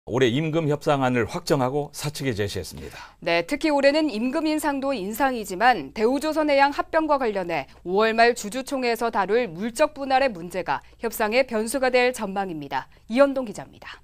올해 임금 협상안을 확정하고 사측에 제시했습니다. 네, 특히 올해는 임금 인상도 인상이지만 대우조선해양 합병과 관련해 5월 말 주주총회에서 다룰 물적 분할의 문제가 협상의 변수가 될 전망입니다. 이현동 기자입니다.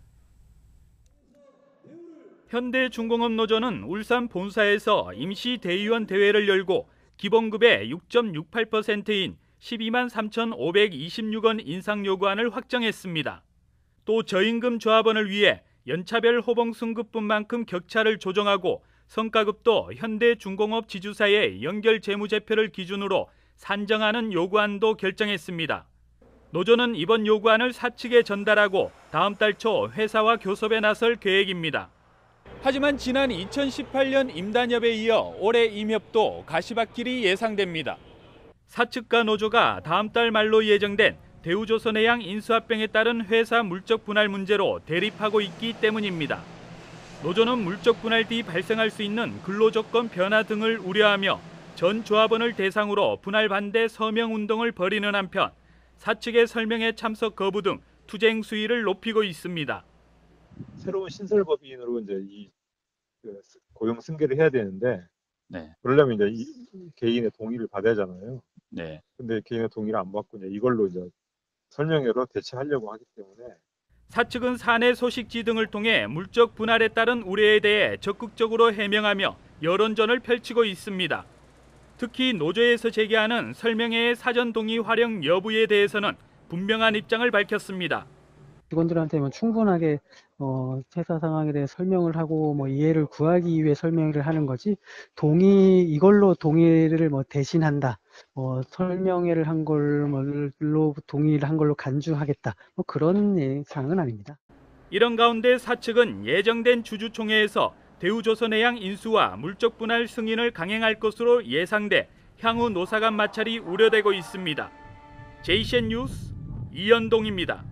현대중공업노조는 울산 본사에서 임시 대의원 대회를 열고 기본급의 6.68%인 12만 3,526원 인상 요구안을 확정했습니다. 또 저임금 조합원을 위해 연차별 호봉 승급분만큼 격차를 조정하고 성과급도 현대중공업 지주사의 연결 재무제표를 기준으로 산정하는 요구안도 결정했습니다. 노조는 이번 요구안을 사측에 전달하고 다음 달 초 회사와 교섭에 나설 계획입니다. 하지만 지난 2018년 임단협에 이어 올해 임협도 가시밭길이 예상됩니다. 사측과 노조가 다음 달 말로 예정된 대우조선해양 인수합병에 따른 회사 물적 분할 문제로 대립하고 있기 때문입니다. 노조는 물적 분할 뒤 발생할 수 있는 근로조건 변화 등을 우려하며 전 조합원을 대상으로 분할 반대 서명 운동을 벌이는 한편 사측의 설명회 참석 거부 등 투쟁 수위를 높이고 있습니다. 새로운 신설법인으로 이제 고용 승계를 해야 되는데, 네. 그러려면 이제 개인의 동의를 받아야 하잖아요. 네. 근데 개인의 동의를 안 받고 이제 이걸로 이제 설명회로 대체하려고 하기 때문에. 사측은 사내 소식지 등을 통해 물적 분할에 따른 우려에 대해 적극적으로 해명하며 여론전을 펼치고 있습니다. 특히 노조에서 제기하는 설명회의 사전 동의 활용 여부에 대해서는 분명한 입장을 밝혔습니다. 직원들한테 충분하게 회사 상황에 대해 설명을 하고 이해를 구하기 위해 설명을 하는 거지, 이걸로 동의를 대신한다, 설명회를 한 걸로 동의를 한 걸로 간주하겠다, 그런 사항은 아닙니다. 이런 가운데 사측은 예정된 주주총회에서 대우조선해양 인수와 물적 분할 승인을 강행할 것으로 예상돼 향후 노사 간 마찰이 우려되고 있습니다. JCN 뉴스 이현동입니다.